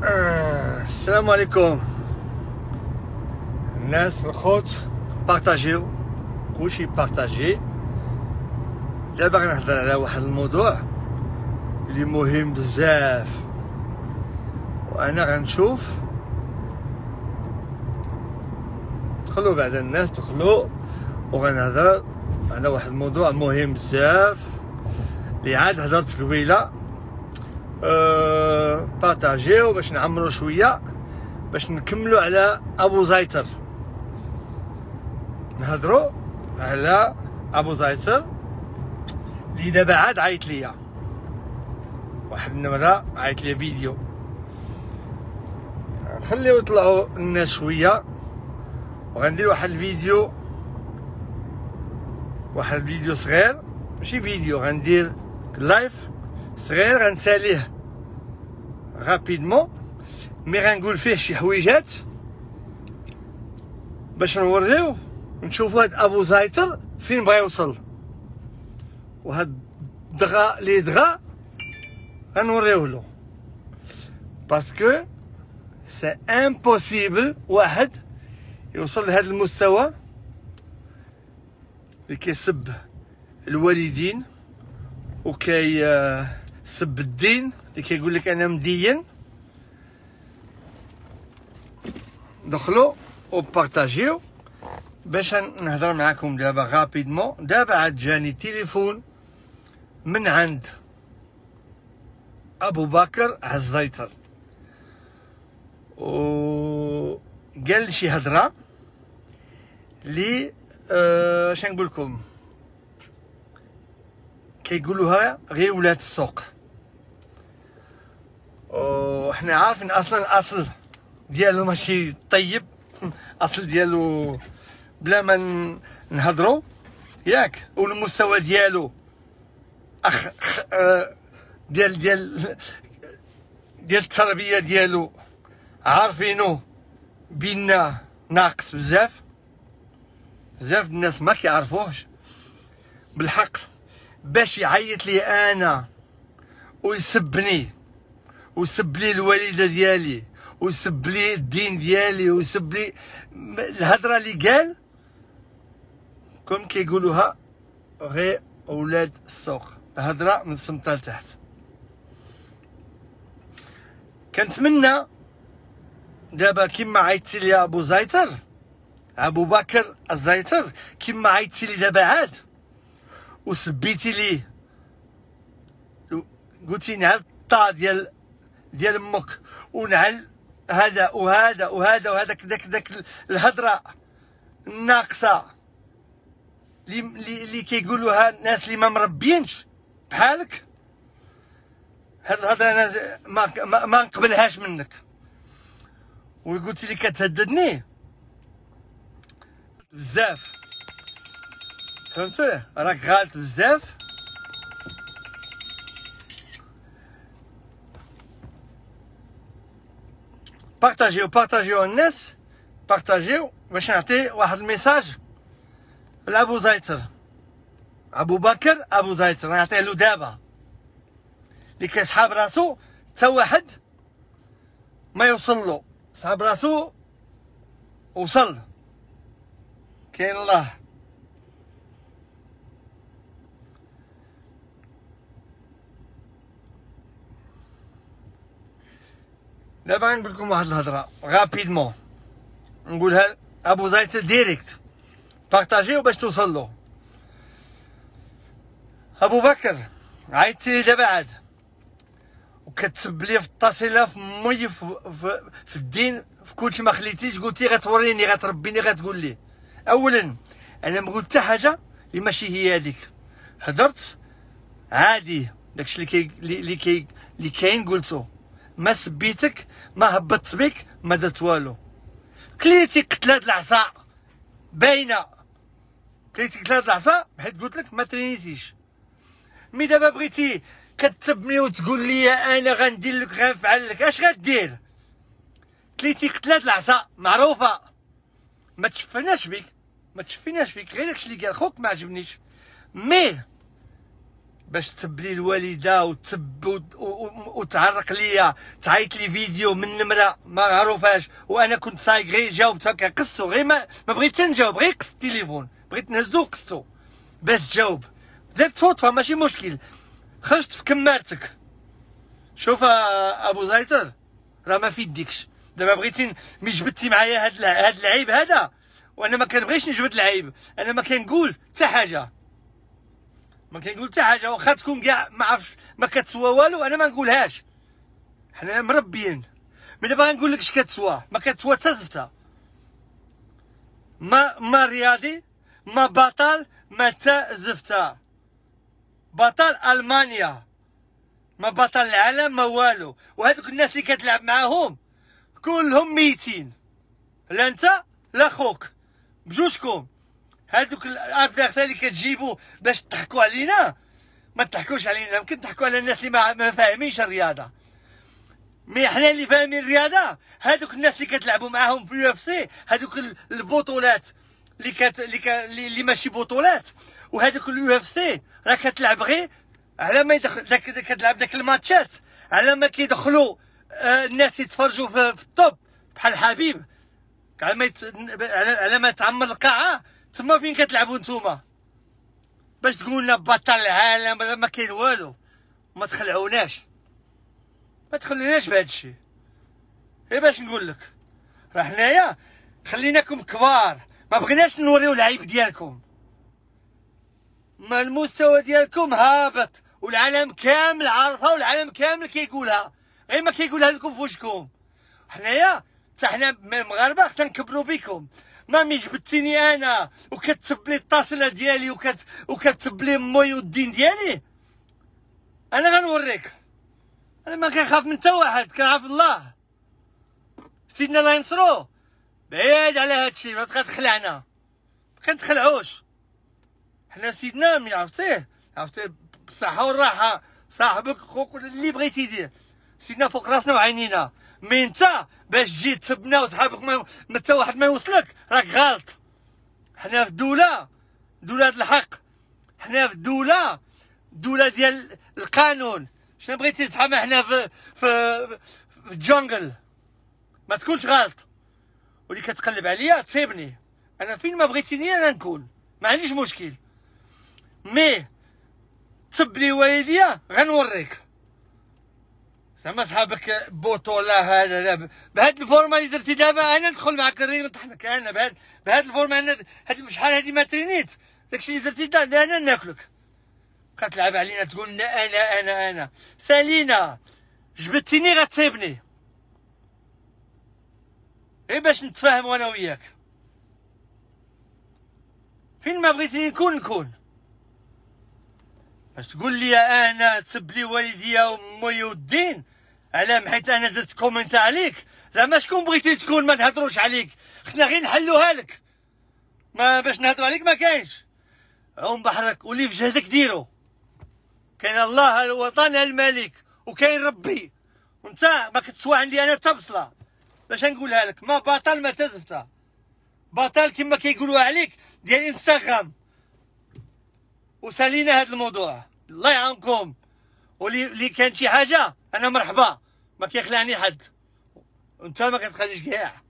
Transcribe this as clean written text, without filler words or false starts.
السلام عليكم الناس الخوت، بارطاجيو كلشي بارطاجي. دابا غنهضر على واحد الموضوع اللي مهم بزاف، وانا غنشوف دخلوا بعد الناس دخلوا، وغنهضر على واحد الموضوع مهم بزاف اللي عاد هضرت قبيله. بارطاجيو باش نعمرو شويه، باش نكملوا على ابو زيتر. نهضروا على ابو زيتر اللي دابا عاد عيط ليا واحد النمره، عيط ليا فيديو. نخليو يطلعوا الناس شويه، وغندير واحد الفيديو صغير، ماشي فيديو، غندير لايف صغير غنساليه رابيدمون، مي غنقول فيه شي حويجات باش نوريو نشوفوا هاد ابو زيتر فين بغا يوصل، وهاد الدغا لي دغا غنوريوه له، باسكو سي امبوسيبل واحد يوصل لهذا المستوى اللي كيسب الوالدين وكي سب الدين، اللي كيقول لك انا مدين. دخلوا وبارطاجيو باش نهضر معكم دابا رابيدمون. دابا عاد جاني تليفون من عند ابو بكر عالزيتر، و قال لي شي هضره اللي اش نقول لكم، كيقولوها غير ولاد السوق. وحنا عارفين اصلا الاصل ديالو ماشي طيب، اصل ديالو بلا ما نهضروا ياك، والمستوى ديالو ديال التربيه ديالو عارفينه بينا ناقص بزاف الناس ما كيعرفوهش بالحق. باش يعيط لي انا ويسبني ويسب لي الوالده ديالي ويسب لي الدين ديالي ويسب لي الهضره اللي قال، كون كيقولوها غير ولاد السوق، هضره من السمطه لتحت. كنتمنى دابا كيما عيطتي لي ابو زيتر، ابو بكر الزيتر، كيما عيطتي لي دابا عاد وسبيتي لي قلتي نعل الطا ديال امك، ونعل هذا وهذا وهذا وهذاك داك الهضره الناقصه اللي كيقولوها الناس اللي ما مربينش بحالك. هاد الهضره انا ما نقبلهاش منك. وقلتي لي كتهددني بزاف، فهمتي؟ راك غالط بزاف. بارطاجيو الناس، بارطاجيو باش نعطي واحد الميساج لابو زيتر، ابو بكر ابو زيتر، نعطيه له دابا، اللي كيسحاب راسو حتى واحد ما يوصل له، سحاب راسو وصل، كاين الله. دابا غنقول لكم واحد الهضره رابيدمون، نقولها ابو زيتر ديريكت، بارطاجيو باش توصل له. ابو بكر عيطتي لي دابا عاد وكتسب لي في التصيله في مي في الدين، في كلشي ما خليتيش، قلتي غتوريني غتربيني غتقول لي. اولا انا ما قلت حتى حاجه اللي ماشي هي هذيك، هضرت عادي داكشي اللي كاين قلتو، ما سبيتك ما هبطت بك ما درت والو. كليتي قتلات العصا باينه، كليتي قتلات العصا حيت قلت لك ما ترينيتيش. مي دابا بغيتي كتسبني وتقول لي انا غندير لك غنفعل لك، اش غدير؟ كليتي قتلات العصا معروفه، ما تشفناش بك غير داكشي اللي قال خوك ما عجبنيش. مي باش تسب لي الوالده وتعرق ليا، تعيط لي فيديو من نمره ما عرفهاش، وانا كنت صايق غير جاوبت هكا قصو، غير ما بغيتش نجاوب، غير قص التليفون، بغيت نهزو وقصو باش تجاوب. درت صدفه ماشي مشكل، خرجت في كمارتك. شوف ابو زيتر راه ما في يديكش، دابا بغيتي مي جبدتي معايا هاد العيب هذا، وانا ما كنبغيش نجبد العيب، انا ما كنقول حتى حاجه، ما كنقول حتى حاجه، واخا تكون كاع ما عرفتش ما كتسوى والو، انا ما نقولهاش، حنا مربيين. مي دابا غنقول لك اش كتسوى، ما كتسوى حتى زفتها. ما رياضي، ما بطل، ما حتى زفتها. بطل المانيا، ما بطل العالم، ما والو. وهذوك الناس اللي كتلعب معاهم كلهم ميتين، لا انت لا خوك، بجوجكم. هذوك الادفيرسير اللي كتجيبوا باش تضحكوا علينا، ما تضحكوش علينا، يمكن تضحكوا على الناس اللي ما فاهمينش الرياضه، مي حنا اللي فاهمين الرياضه. هذوك الناس اللي كتلعبوا معاهم في اليو اف سي، هذوك البطولات اللي ماشي بطولات، وهذوك اليو اف سي راه كتلعب غير على ما يدخل كتلعب داك الماتشات على ما كيدخلوا الناس يتفرجوا في الطوب بحال حبيب، على ما تعمر القاعه تما فين كتلعبوا نتوما، باش تقول لنا بطل العالم ما كاين والو. ما تخلعوناش بهذا الشيء. غير باش نقول لك راه حنايا خليناكم كبار، ما بغيناش نوريو العيب ديالكم، ما المستوى ديالكم هابط، والعالم كامل عارفها، والعالم كامل كيقولها، غير ما كيقولها لكم في وجهكم. حنايا حتى حنا مغاربه خصنا نكبروا بكم. ما مي جبدتيني انا وكتسب لي الطاسله ديالي وكتسب لي امي والدين ديالي، انا غنوريك. انا ما كنخاف من حتى واحد، كنعرف الله، سيدنا الله ينصرو. بعيد على هادشي، ما تبقى تخلعنا، ما كنتخلعوش. حنا سيدنا ملي عرفتيه بالصحه والراحه، صاحبك خوك اللي بغيتي دير، سيدنا فوق راسنا وعينينا. مي انت باش تجي تسبنا وصحابك ما حتى واحد ما يوصلك، راك غلط. حنا في دوله الحق، حنا في دوله ديال القانون. شنو بغيتي تحمى حنا في الجونجل؟ ما تكونش غلط. واللي كتقلب عليا تصيبني، انا فين ما بغيتيني انا نكون، ما عنديش مشكل. مي تسب لي والديا غنوريك. زعما صحابك بطولة هذا بهاد الفورما اللي درتي دابا، انا ندخل معاك الرينغ نطحنك انا بهاد الفورما. انا شحال هادي ما ترينيت، داكشي اللي درتي دا انا ناكلك. كتلعب علينا تقول لنا انا سالينا، جبدتيني غتصيبني. غير باش نتفاهموا انا وياك، فين ما بغيتيني نكون. باش تقول لي انا تسب لي والديا وامي والدين على حيت انا درت كومنت عليك، زعما شكون بغيتي تكون؟ ما نهضروش عليك، خصنا غير نحلوها لك. ما باش نهضروا عليك ما كاينش. عوم بحرك واللي في جهدك ديرو. كاين الله الوطن الملك، وكاين ربي، وانت ما كتسوى عندي انا حتى بصله. باش نقولها لك، ما بطل ما تزفته، بطل كما كيقولوا عليك ديال انستغرام. وسالينا هذا الموضوع، الله يعاونكم. واللي كان شي حاجه انا مرحبا، ما كيخلعني حد، وانت ما كتخليش كاع.